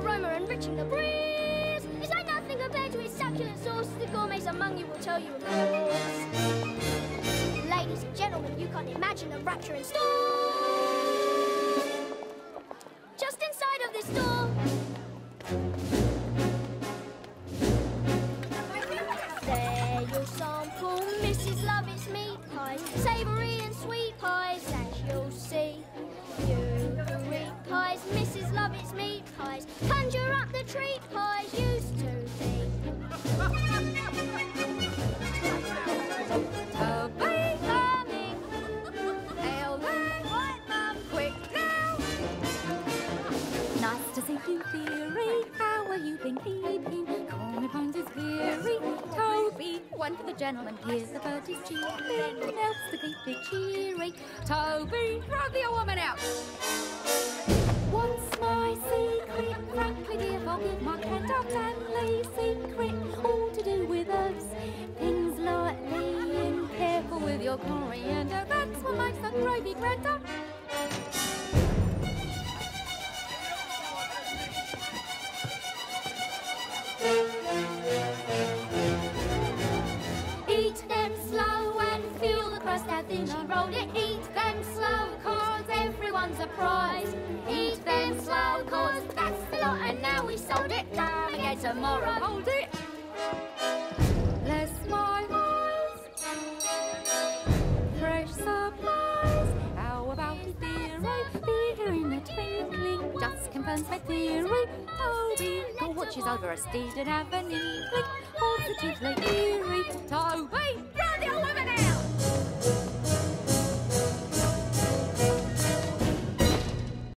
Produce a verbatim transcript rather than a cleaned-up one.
aroma enriching the breeze. It's like nothing compared to its succulent sauce. The gourmets among you will tell you of course. Ladies and gentlemen, you can't imagine the rapture in store. Just inside of this door. There you'll sample Missus Lovett's meat pies, savoury and sweet pies, as you'll see. You can eat pies, Missus Lovett's meat pies, conjure up the treat pies used to be. Toby coming, hail the white mum, quick now. Nice to see you, dearie. How are you been keeping? Call me Bones is weary. Toby, one for the gentleman. Here's the birdies cheeping. Else to keep it cheery. Toby, throw the old woman out. What's my secret? Frankly, dear, forgive my candor family secret. All to do with us. Things lightly and careful with your coriander. That's what makes the gravy grander. Eat them slow and feel the crust how thin she rolled it. Eat them slow, cause everyone's a prize. Eat them slow, cause that's the lot, and now we sold it. Come again tomorrow, hold it. Bless my eyes, fresh supplies. How about it, dearie? Beer in a twinkling just confirms my theory. Toby, your watch is over a steed and have an inkling. Positively eerie. Toby!